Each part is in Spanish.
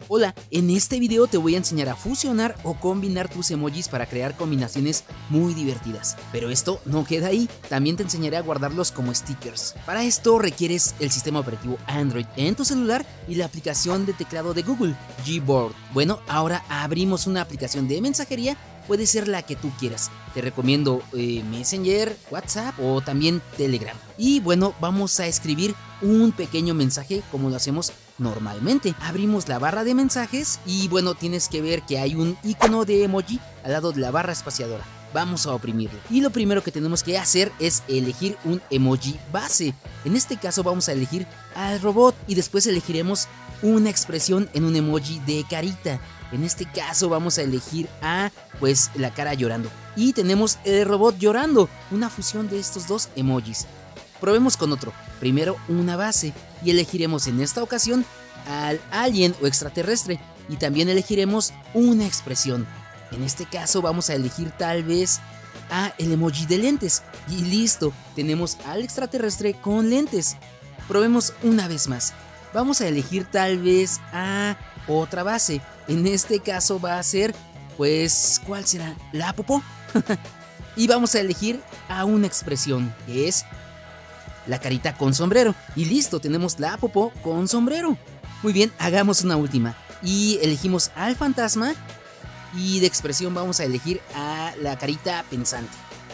Hola, en este video te voy a enseñar a fusionar o combinar tus emojis para crear combinaciones muy divertidas. Pero esto no queda ahí, también te enseñaré a guardarlos como stickers. Para esto requieres el sistema operativo Android en tu celular y la aplicación de teclado de Google, Gboard. Bueno, ahora abrimos una aplicación de mensajería, puede ser la que tú quieras. Te recomiendo Messenger, WhatsApp o también Telegram. Y bueno, vamos a escribir un pequeño mensaje como lo hacemos normalmente. Abrimos la barra de mensajes y bueno, tienes que ver que hay un icono de emoji al lado de la barra espaciadora. Vamos a oprimirlo. Y lo primero que tenemos que hacer es elegir un emoji base. En este caso vamos a elegir al robot y después elegiremos una expresión en un emoji de carita. En este caso vamos a elegir a pues la cara llorando. Y tenemos el robot llorando, una fusión de estos dos emojis. Probemos con otro. Primero una base y elegiremos en esta ocasión al alien o extraterrestre y también elegiremos una expresión. En este caso vamos a elegir tal vez a el emoji de lentes y listo, tenemos al extraterrestre con lentes. Probemos una vez más. Vamos a elegir tal vez a otra base. En este caso va a ser, pues, ¿cuál será? ¿La popó? Y vamos a elegir a una expresión que es la carita con sombrero. Y listo, tenemos la popó con sombrero. Muy bien, hagamos una última. Y elegimos al fantasma. Y de expresión vamos a elegir a la carita pensante.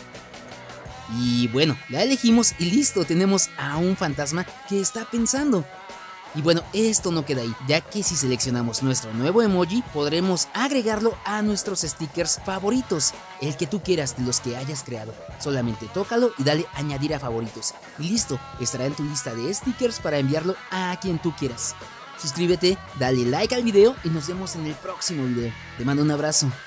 Y bueno, la elegimos y listo, tenemos a un fantasma que está pensando. Y bueno, esto no queda ahí, ya que si seleccionamos nuestro nuevo emoji, podremos agregarlo a nuestros stickers favoritos, el que tú quieras de los que hayas creado. Solamente tócalo y dale añadir a favoritos. Y listo, estará en tu lista de stickers para enviarlo a quien tú quieras. Suscríbete, dale like al video y nos vemos en el próximo video. Te mando un abrazo.